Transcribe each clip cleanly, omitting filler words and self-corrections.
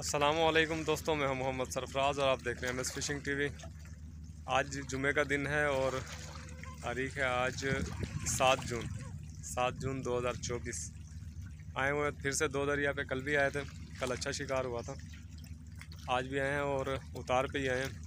अस्सलामुअलैकुम दोस्तों, मैं हूं मोहम्मद सरफराज और आप देख रहे हैं एमएस फिशिंग टीवी। आज जुमे का दिन है और तारीख है आज 7 जून 2024। आए हुए फिर से दो दरिया पे। कल भी आए थे, कल अच्छा शिकार हुआ था। आज भी आए हैं और उतार पे ही आए हैं।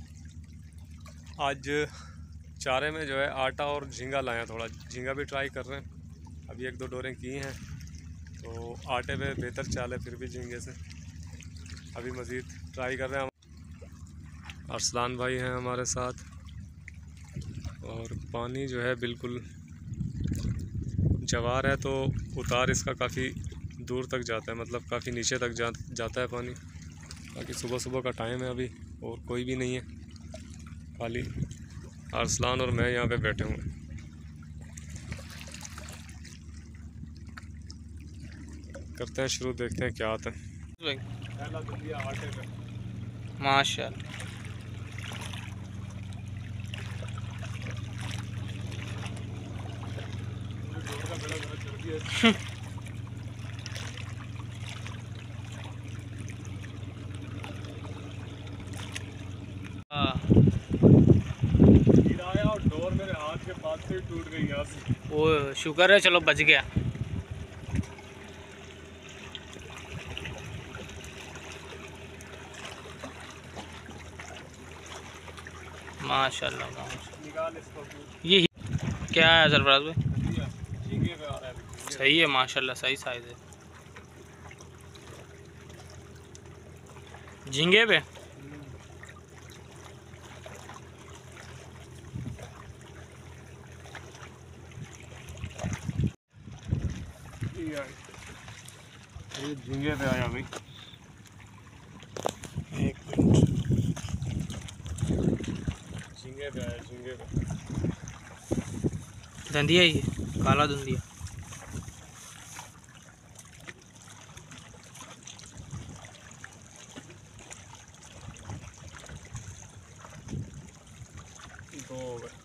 आज चारे में जो है आटा और झींगा लाए हैं। थोड़ा झींगा भी ट्राई कर रहे हैं। अभी एक दो डोरें की हैं तो आटे पे बेहतर चाल है, फिर भी झींगे से अभी मज़ीद ट्राई कर रहे हैं। अरसलान भाई हैं हमारे साथ और पानी जो है बिल्कुल जवार है तो उतार इसका काफ़ी दूर तक जाता है, मतलब काफ़ी नीचे तक जाता है पानी। बाकी सुबह सुबह का टाइम है अभी और कोई भी नहीं है, खाली अरसलान और मैं यहाँ पे बैठे हुए हैं। करते हैं शुरू, देखते हैं क्या आता है। माशाअल्लाह। और डोर मेरे हाथ के पास से टूट गई यहाँ से। वो शुक्र है, चलो बच गया। माशाअल्लाह निकाल इसको। ये क्या है सरफराज भाई? झींगे पे आ रहा है। सही है माशाअल्लाह, सही साइज है झींगे पे। ये झींगे पे आया भाई। एक मिनट, झींगे पे आया, झींगे पे। धंधिया ही है, काला धंधिया। दो हो गए।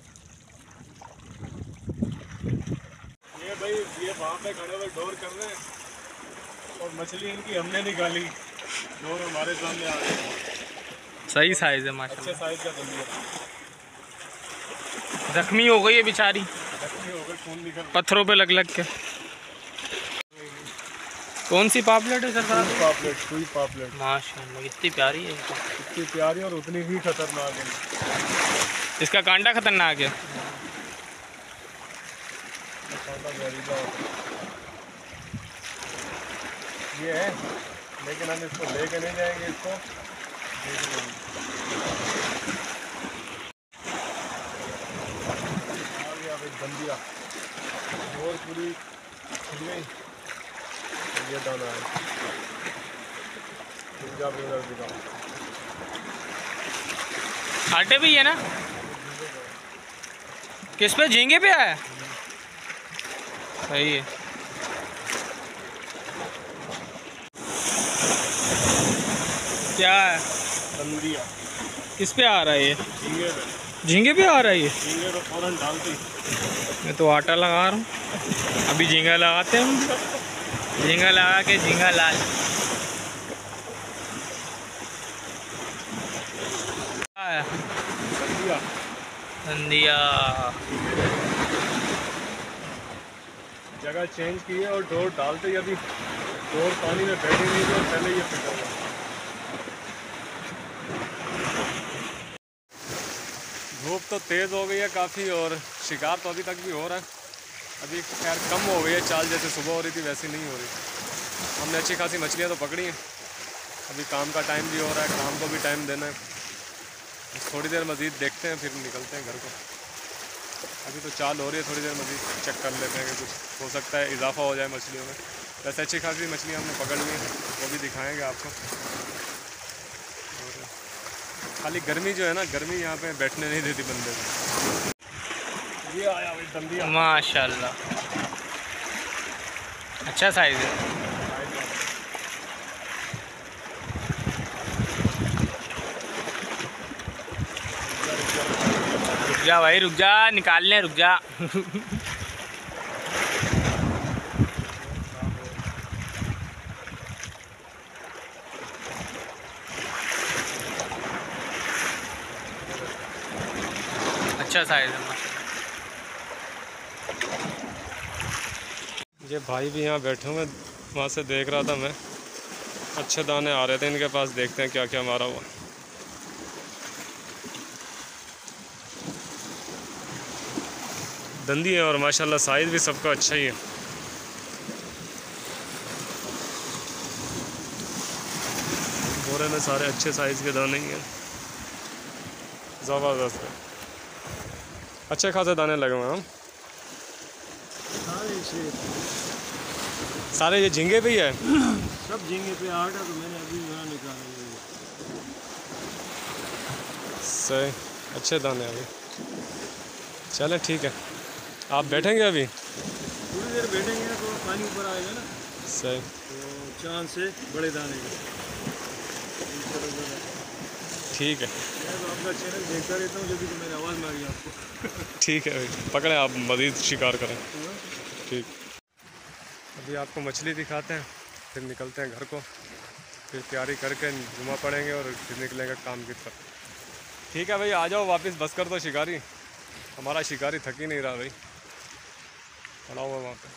ये भाई ये वहाँ पे खड़े हुए डोर कर रहे हैं और मछली इनकी हमने निकाली, डोर हमारे सामने आ गई। सही साइज है माशाअल्लाह। अच्छे साइज का धनिया। जख्मी हो गई है बेचारी, जख्मी हो गए, खून निकल। पत्थरों पे लग लग के। कौन सी पापलेट है सरफराज? पापलेट, सुई पापलेट। माशाअल्लाह कितनी प्यारी है, इतनी प्यारी और उतनी ही खतरनाक है। इसका कांटा खतरनाक है। ये है, लेकिन हम इसको लेके नहीं जाएंगे। इसको आ गया भाई बंदिया और पूरी खुल गई। ये दाना है, आटे भी है ना? किस पे? झींगे पे आया। सही है। क्या है? बंदिया। किस पे आ रहा है ये? झींगे पे। झींगे पे आ रहा है ये? झींगे पे फौरन डालती। मैं तो आटा लगा रहा हूँ, अभी झींगा लगाते हैं हम। झींगा लगा के झींगा लाल। बंदिया। धंधिया जगह चेंज की है और डोर डालते ही अभी डोर पानी में बैठी नहीं थी और पहले ये फिट होगा। धूप तो तेज़ हो गई है काफ़ी और शिकार तो अभी तक भी हो रहा है। अभी खैर कम हो गई है चाल, जैसे सुबह हो रही थी वैसी नहीं हो रही। हमने अच्छी खासी मछलियाँ तो पकड़ी हैं। अभी काम का टाइम भी हो रहा है, काम को भी टाइम देना है। थोड़ी देर मज़ीद देखते हैं, फिर निकलते हैं घर को। अभी तो चाल हो रही है, थोड़ी देर मज़ीद चेक कर लेते हैं कि कुछ हो सकता है इजाफा हो जाए मछलियों में। वैसे अच्छी खासी मछलियाँ हमने पकड़ ली हैं, वो भी दिखाएंगे आपको। और खाली गर्मी जो है ना, गर्मी यहाँ पे बैठने नहीं देती बंदे को। ये आया भाई दंदिया। माशाअल्लाह, अच्छा साइज है। रुक जा भाई, रुक जा, निकालने रुक जा। अच्छा साइज है माशाल्लाह। ये भाई भी यहाँ बैठे हुए, वहाँ से देख रहा था मैं, अच्छे दाने आ रहे थे इनके पास, देखते हैं क्या क्या मारा हुआ। दंदी है और माशाल्लाह साइज़ भी सबका अच्छा ही है। बोरे में सारे अच्छे साइज़ के दाने ही हैं, ज़बरदस्त है, अच्छे खासे दाने लगे हुए हैं। हम सारे ये झींगे भी है, सब झींगे पे आटा तो मैंने अभी यहाँ निकाला है। सही, अच्छे दाने अभी। चलें ठीक है, आप बैठेंगे अभी? थोड़ी देर बैठेंगे तो पानी ऊपर आएगा ना, सही, तो चांद से बड़े दाने का। ठीक है, मैं तो आपका चैनल देखता रहता हूँ, जब भी तो मैंने आवाज़ मारी आपको। ठीक है भाई, पकड़ें आप, मज़ीद शिकार करें। ठीक, अभी आपको मछली दिखाते हैं, फिर निकलते हैं घर को, फिर तैयारी करके जुमा पड़ेंगे और फिर निकलेंगे काम की तरफ। ठीक है भाई, आ जाओ वापस, बस कर दो शिकारी, हमारा शिकारी थक ही नहीं रहा भाई, पड़ा हुआ वहाँ पे।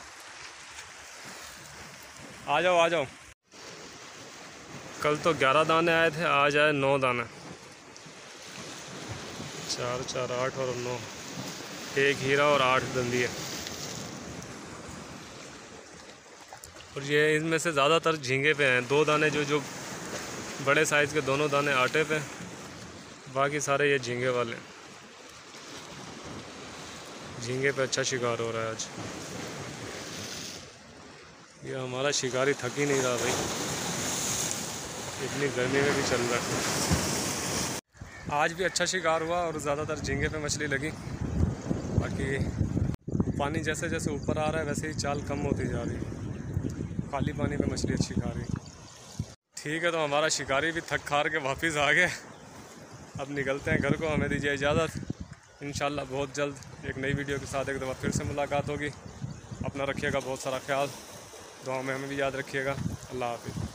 आ जाओ आ जाओ। कल तो 11 दाने आए थे, आज आए 9 दाने, 4 4 8 और 9, 1 हीरा और 8 दंदी है। और ये इनमें से ज़्यादातर झींगे पे हैं, 2 दाने जो बड़े साइज़ के, दोनों दाने आटे पे, बाकी सारे ये झींगे वाले हैं। झींगे पे अच्छा शिकार हो रहा है आज, ये हमारा शिकारी थक ही नहीं रहा भाई, इतनी गर्मी में भी चल रहा है। आज भी अच्छा शिकार हुआ और ज़्यादातर झींगे पे मछली लगी। बाकी पानी जैसे जैसे ऊपर आ रहा है वैसे ही चाल कम होती जा रही है, खाली पानी पे मछली अच्छी खा रही। ठीक है, तो हमारा शिकारी भी थक हार के वापस आ गए, अब निकलते हैं घर को, हमें दीजिए इजाज़त। इंशाल्लाह बहुत जल्द एक नई वीडियो के साथ एक दफ़ा फिर से मुलाकात होगी। अपना रखिएगा बहुत सारा ख्याल, दुआ में हमें भी याद रखिएगा। अल्लाह हाफ़िज़।